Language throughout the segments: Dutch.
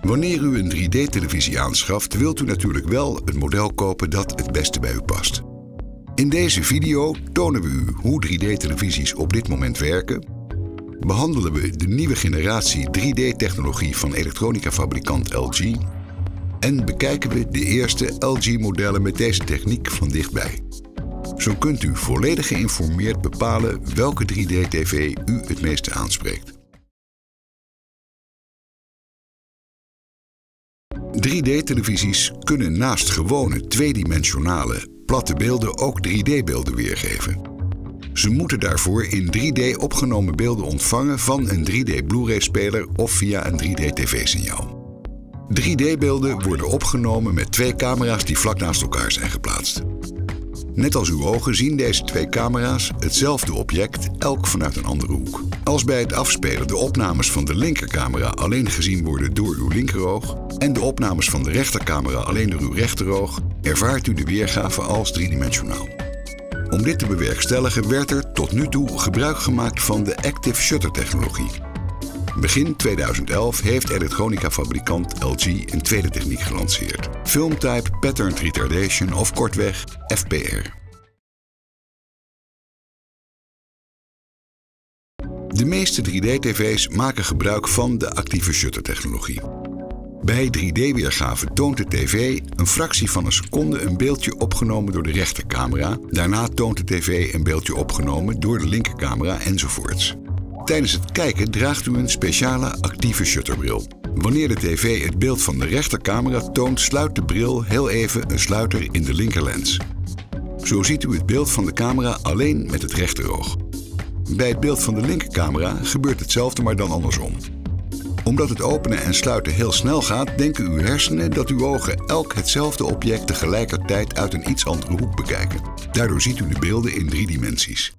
Wanneer u een 3D-televisie aanschaft, wilt u natuurlijk wel een model kopen dat het beste bij u past. In deze video tonen we u hoe 3D-televisies op dit moment werken, behandelen we de nieuwe generatie 3D-technologie van elektronicafabrikant LG en bekijken we de eerste LG-modellen met deze techniek van dichtbij. Zo kunt u volledig geïnformeerd bepalen welke 3D-tv u het meeste aanspreekt. 3D-televisies kunnen naast gewone tweedimensionale, platte beelden ook 3D-beelden weergeven. Ze moeten daarvoor in 3D opgenomen beelden ontvangen van een 3D Blu-ray-speler of via een 3D-tv-signaal. 3D-beelden worden opgenomen met twee camera's die vlak naast elkaar zijn geplaatst. Net als uw ogen zien deze twee camera's hetzelfde object, elk vanuit een andere hoek. Als bij het afspelen de opnames van de linkercamera alleen gezien worden door uw linkeroog en de opnames van de rechtercamera alleen door uw rechteroog, ervaart u de weergave als driedimensionaal. Om dit te bewerkstelligen werd er tot nu toe gebruik gemaakt van de Active Shutter technologie. Begin 2011 heeft elektronicafabrikant LG een tweede techniek gelanceerd: Film-Type Pattern Retardation of kortweg FPR. De meeste 3D-tv's maken gebruik van de actieve shutter technologie. Bij 3D-weergave toont de tv een fractie van een seconde een beeldje opgenomen door de rechtercamera. Daarna toont de tv een beeldje opgenomen door de linkercamera enzovoorts. Tijdens het kijken draagt u een speciale actieve shutterbril. Wanneer de tv het beeld van de rechtercamera toont, sluit de bril heel even een sluiter in de linkerlens. Zo ziet u het beeld van de camera alleen met het rechteroog. Bij het beeld van de linkercamera gebeurt hetzelfde, maar dan andersom. Omdat het openen en sluiten heel snel gaat, denken uw hersenen dat uw ogen elk hetzelfde object tegelijkertijd uit een iets andere hoek bekijken. Daardoor ziet u de beelden in 3 dimensies.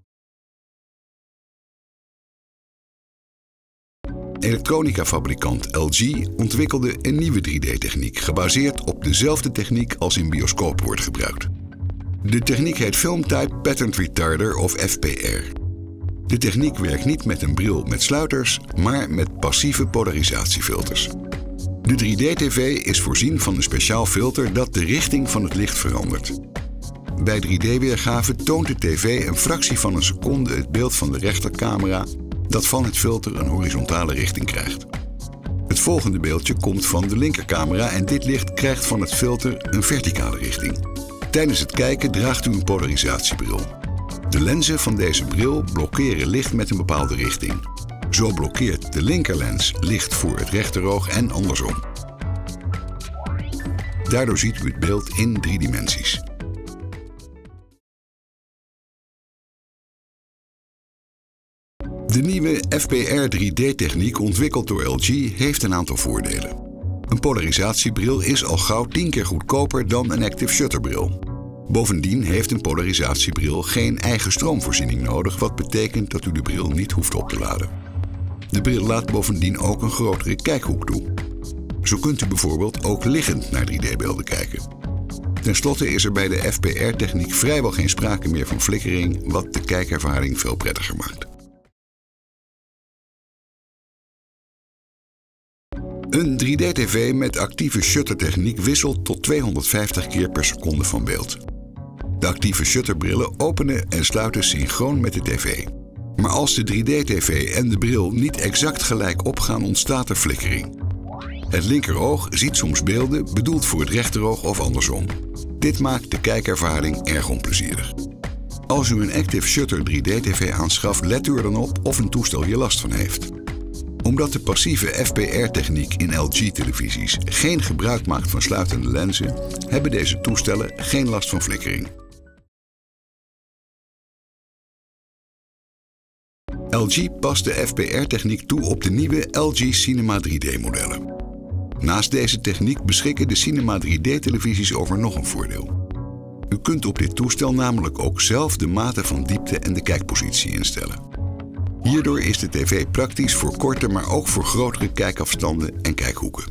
Elektronicafabrikant LG ontwikkelde een nieuwe 3D-techniek, gebaseerd op dezelfde techniek als in bioscopen wordt gebruikt. De techniek heet Film-Type Pattern Retarder of FPR. De techniek werkt niet met een bril met sluiters, maar met passieve polarisatiefilters. De 3D-tv is voorzien van een speciaal filter dat de richting van het licht verandert. Bij 3D-weergave toont de tv een fractie van een seconde het beeld van de rechtercamera dat van het filter een horizontale richting krijgt. Het volgende beeldje komt van de linkercamera en dit licht krijgt van het filter een verticale richting. Tijdens het kijken draagt u een polarisatiebril. De lenzen van deze bril blokkeren licht met een bepaalde richting. Zo blokkeert de linkerlens licht voor het rechteroog en andersom. Daardoor ziet u het beeld in 3 dimensies. De nieuwe FPR 3D-techniek, ontwikkeld door LG, heeft een aantal voordelen. Een polarisatiebril is al gauw 10 keer goedkoper dan een active shutterbril. Bovendien heeft een polarisatiebril geen eigen stroomvoorziening nodig, wat betekent dat u de bril niet hoeft op te laden. De bril laat bovendien ook een grotere kijkhoek toe. Zo kunt u bijvoorbeeld ook liggend naar 3D-beelden kijken. Ten slotte is er bij de FPR-techniek vrijwel geen sprake meer van flikkering, wat de kijkervaring veel prettiger maakt. Een 3D-tv met actieve shuttertechniek wisselt tot 250 keer per seconde van beeld. De actieve shutterbrillen openen en sluiten synchroon met de tv. Maar als de 3D-tv en de bril niet exact gelijk opgaan, ontstaat er flikkering. Het linkeroog ziet soms beelden bedoeld voor het rechteroog of andersom. Dit maakt de kijkervaring erg onplezierig. Als u een Active Shutter 3D-tv aanschaft, let u er dan op of een toestel hier last van heeft. Omdat de passieve FPR-techniek in LG-televisies geen gebruik maakt van sluitende lenzen, hebben deze toestellen geen last van flikkering. LG past de FPR-techniek toe op de nieuwe LG Cinema 3D-modellen. Naast deze techniek beschikken de Cinema 3D-televisies over nog een voordeel. U kunt op dit toestel namelijk ook zelf de mate van diepte en de kijkpositie instellen. Hierdoor is de tv praktisch voor korte, maar ook voor grotere kijkafstanden en kijkhoeken.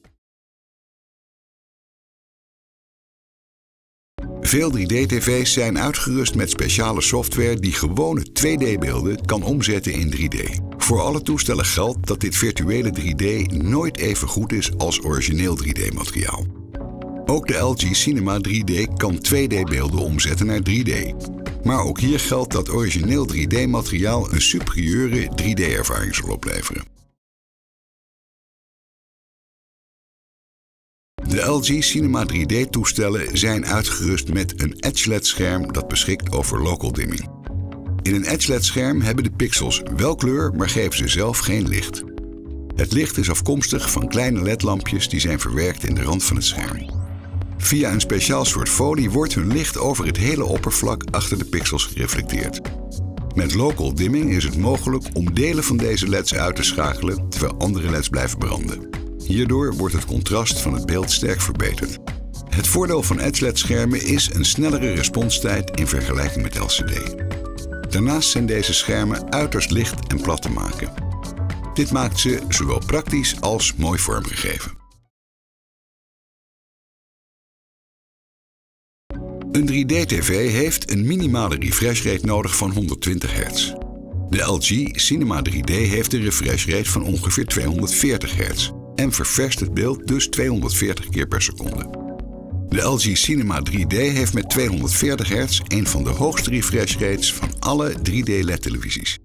Veel 3D-tv's zijn uitgerust met speciale software die gewone 2D-beelden kan omzetten in 3D. Voor alle toestellen geldt dat dit virtuele 3D nooit even goed is als origineel 3D-materiaal. Ook de LG Cinema 3D kan 2D-beelden omzetten naar 3D. Maar ook hier geldt dat origineel 3D-materiaal een superieure 3D-ervaring zal opleveren. De LG Cinema 3D-toestellen zijn uitgerust met een Edge LED-scherm dat beschikt over local dimming. In een Edge LED-scherm hebben de pixels wel kleur, maar geven ze zelf geen licht. Het licht is afkomstig van kleine LED-lampjes die zijn verwerkt in de rand van het scherm. Via een speciaal soort folie wordt hun licht over het hele oppervlak achter de pixels gereflecteerd. Met local dimming is het mogelijk om delen van deze LED's uit te schakelen terwijl andere LED's blijven branden. Hierdoor wordt het contrast van het beeld sterk verbeterd. Het voordeel van Edge LED-schermen is een snellere responstijd in vergelijking met LCD. Daarnaast zijn deze schermen uiterst licht en plat te maken. Dit maakt ze zowel praktisch als mooi vormgegeven. Een 3D-tv heeft een minimale refresh rate nodig van 120 Hz. De LG Cinema 3D heeft een refresh rate van ongeveer 240 Hz en ververst het beeld dus 240 keer per seconde. De LG Cinema 3D heeft met 240 Hz een van de hoogste refresh rates van alle 3D LED-televisies.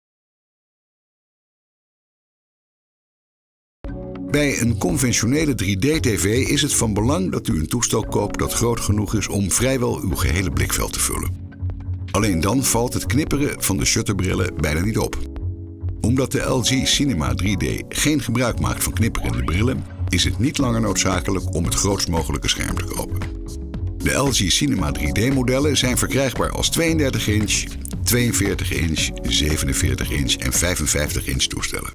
Bij een conventionele 3D-tv is het van belang dat u een toestel koopt dat groot genoeg is om vrijwel uw gehele blikveld te vullen. Alleen dan valt het knipperen van de shutterbrillen bijna niet op. Omdat de LG Cinema 3D geen gebruik maakt van knipperende brillen, is het niet langer noodzakelijk om het grootst mogelijke scherm te kopen. De LG Cinema 3D-modellen zijn verkrijgbaar als 32 inch, 42 inch, 47 inch en 55 inch toestellen.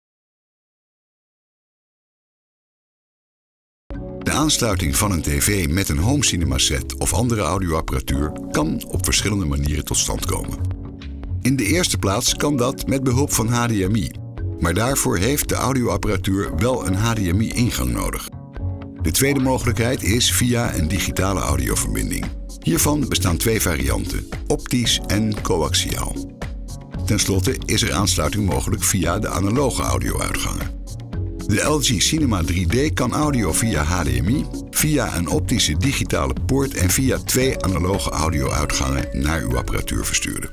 De aansluiting van een tv met een home cinema set of andere audioapparatuur kan op verschillende manieren tot stand komen. In de eerste plaats kan dat met behulp van HDMI, maar daarvoor heeft de audioapparatuur wel een HDMI-ingang nodig. De tweede mogelijkheid is via een digitale audioverbinding. Hiervan bestaan twee varianten, optisch en coaxiaal. Ten slotte is er aansluiting mogelijk via de analoge audio-uitgangen. De LG Cinema 3D kan audio via HDMI, via een optische digitale poort en via twee analoge audio-uitgangen naar uw apparatuur versturen.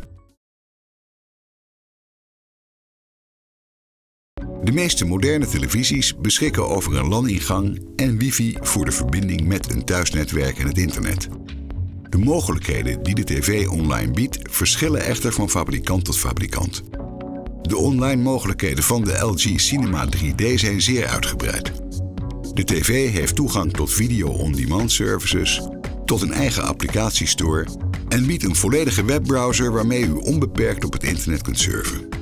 De meeste moderne televisies beschikken over een LAN-ingang en wifi voor de verbinding met een thuisnetwerk en het internet. De mogelijkheden die de tv online biedt verschillen echter van fabrikant tot fabrikant. De online mogelijkheden van de LG Cinema 3D zijn zeer uitgebreid. De tv heeft toegang tot video-on-demand services, tot een eigen applicatiestore en biedt een volledige webbrowser waarmee u onbeperkt op het internet kunt surfen.